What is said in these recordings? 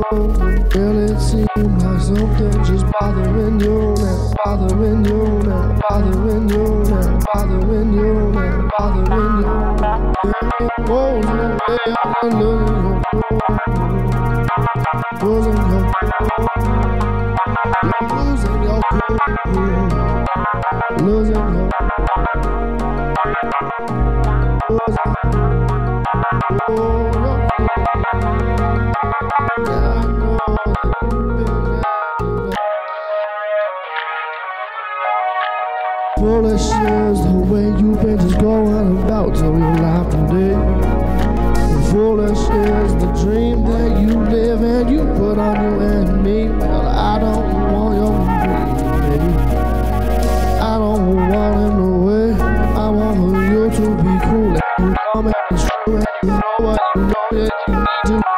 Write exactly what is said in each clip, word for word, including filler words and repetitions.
Well, it seems like something just bothering you now, bothering you now, bothering you now, bothering you now, bothering you now. Yeah, oh, yeah, I'm losing your cool, losing your cool, you're losing your cool, losing your foolish is the way you've been just going about till your life today. And foolish is the dream that you live and you put on you and me. Well, I don't want your dream, baby. I don't want him away. I want you to be cool and you come and it's true and you know what you know that you need to do.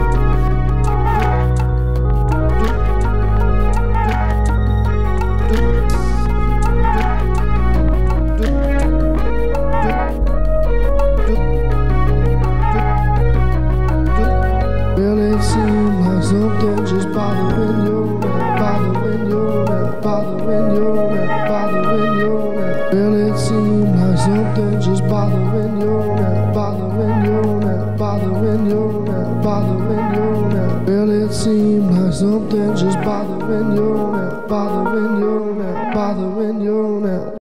It seems like something just bothering you, bothering you, bothering you, bothering you. Well, it seems like something just bothering you, bothering you, bothering you, bothering you. Well, it seems like something just bothering you, bothering you, bothering you.